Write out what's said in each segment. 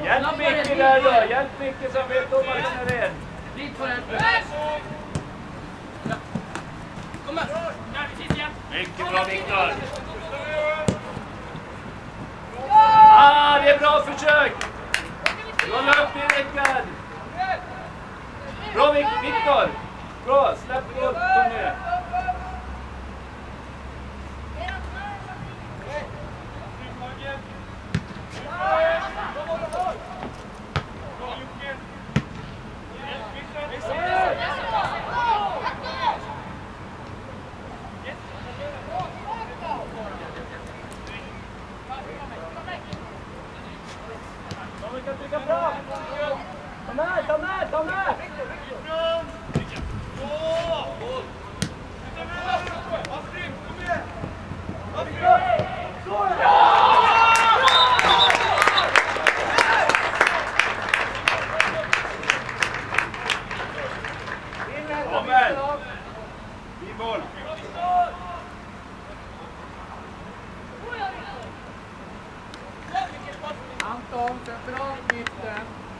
Hjälp Micke där då. Hjälp Micke som vet om att den är ren. Dit på den. Kom här. Mycket bra Viktor. Det är bra försök. Hålla upp det Rickard. Bra Viktor. Bra, släpp bort Tony. Ta med! Anton, centralt mitten.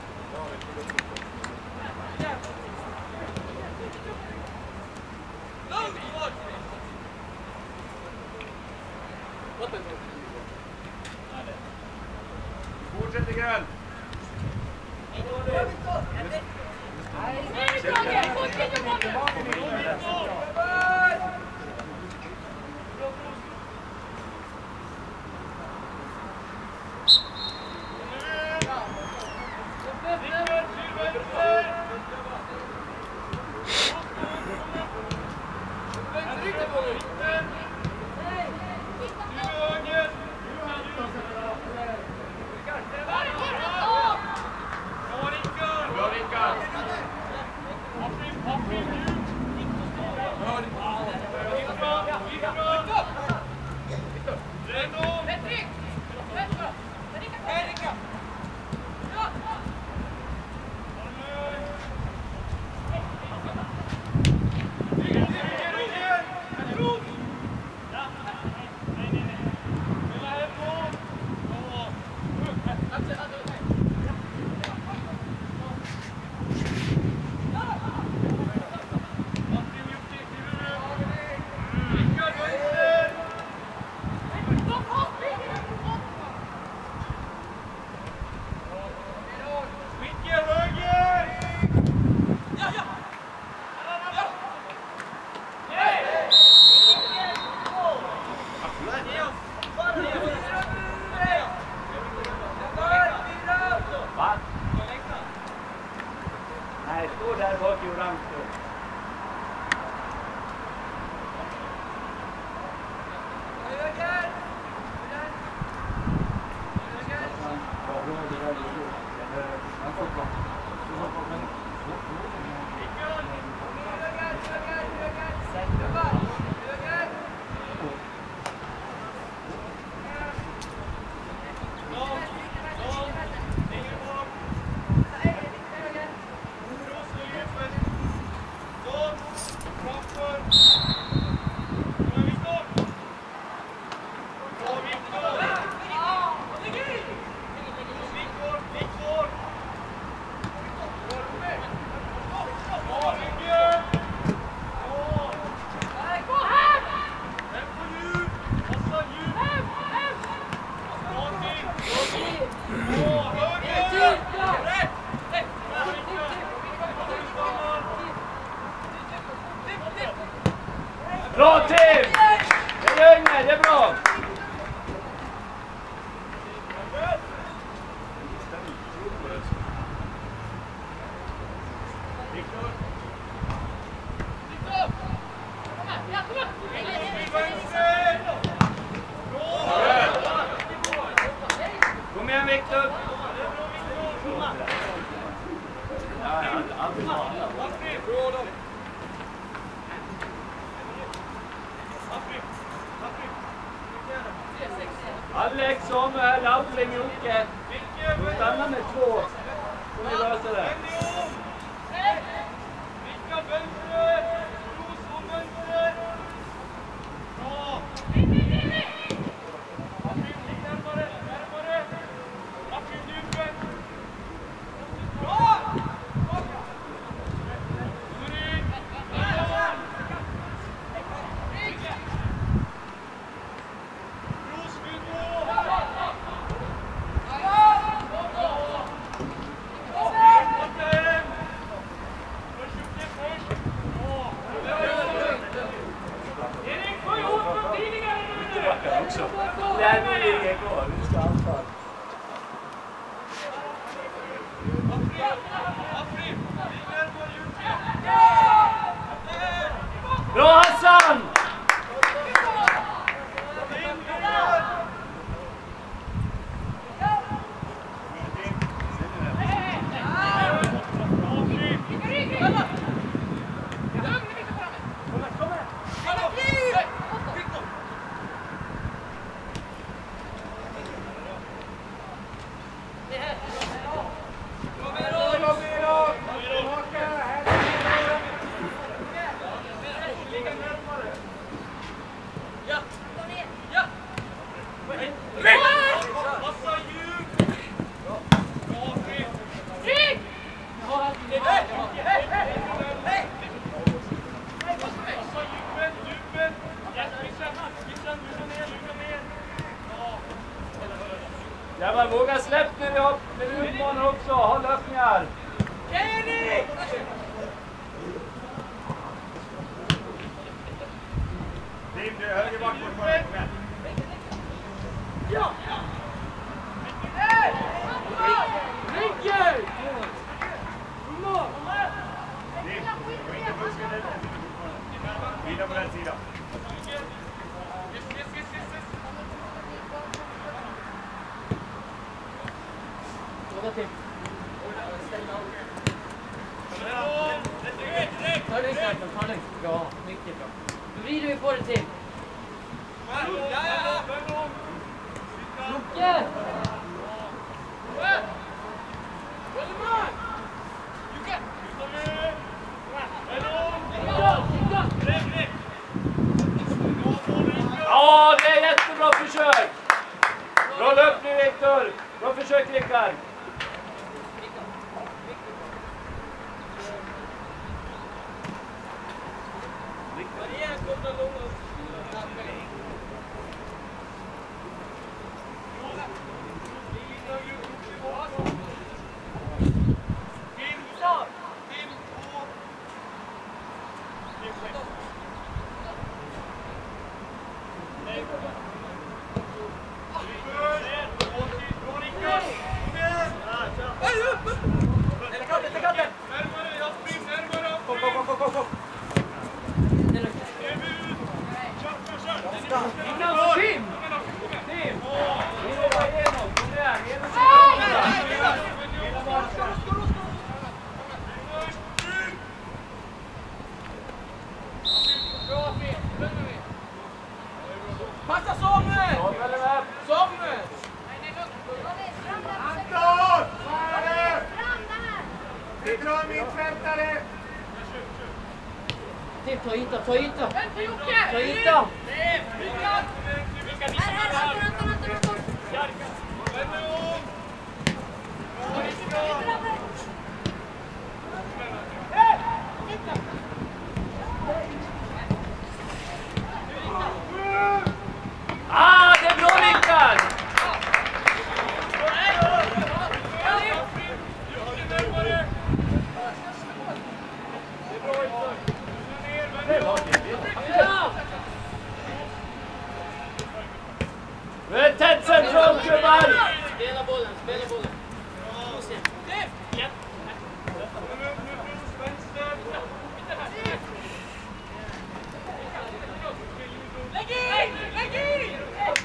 Fortsätt igen. Nej, stå där bak i orange. Bra Tim! Det är Inge, det är bra! Kom igen Viktor! Alex, Samuel, Alfling, Jocke. Du stannar med 2. Får ni lösa det. Gubbar, våga släpp när vi utmanar också. Ha löpningar. Erik! Tim, du är höger bak mot bara. Kom igen. Ja! Rickard! Tim, gå inte busken där. Vila på den sidan. Fråga till. Ta det Rickard, ta det. Bra, mycket bra. Nu vrider vi på det till. Jocke! Ja, det är jättebra försök. Bra löpning, Viktor. Bra försök, Rickard. Passa Samuel! Samuel! Anton! Fare! Vi drar mittfältare! Tim, ta yta, ta yta! Vänta Jocke! Ta yta! Ah, det är bra, Rickard! Nu är det tätt centralt, gubbar! Spela bollen, spela bollen. Lägg in! Lägg in!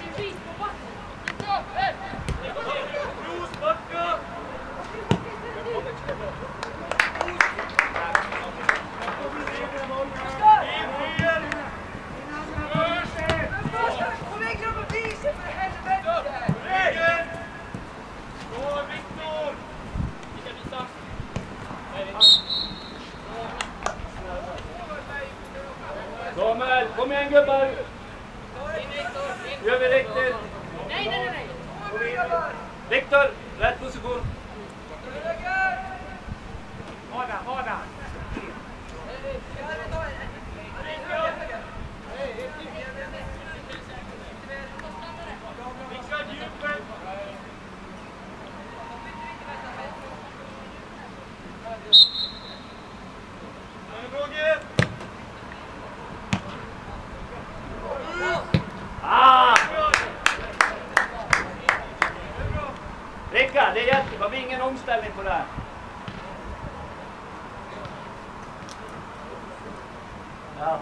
Kom igen grabbar, visa för helvete! Samuel, kom igen gubbar! Gör vi riktigt! Nej! Viktor, rätt position! Hårda! Ah! Rickard, det är jättebra. Vi har ingen omställning på det här. Ja.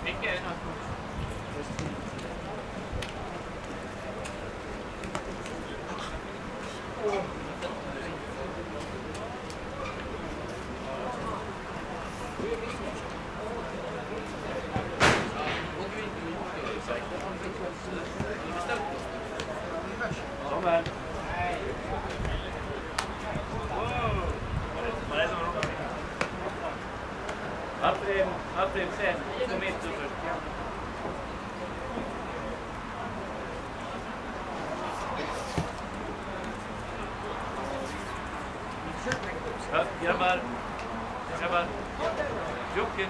Sommer. April 6 på mitt först. Ja, grabbar. Jocke.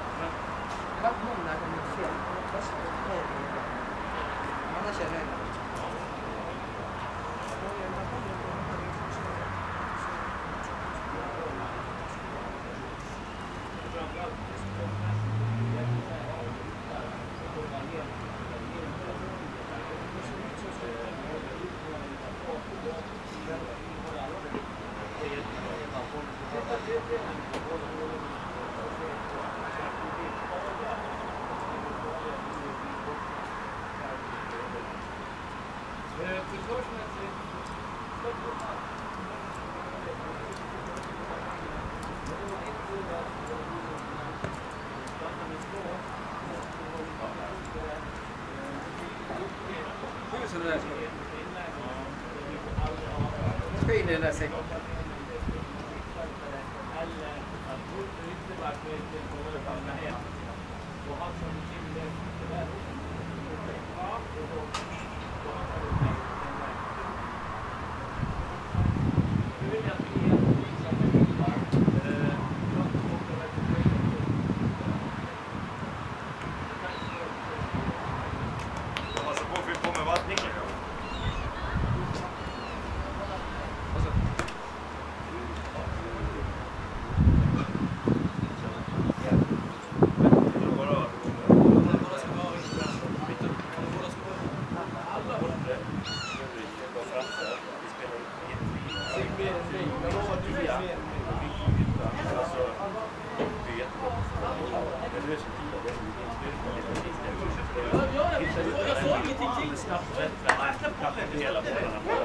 Skyn i den där säcken. Snabbt rätt. Hela bollarna.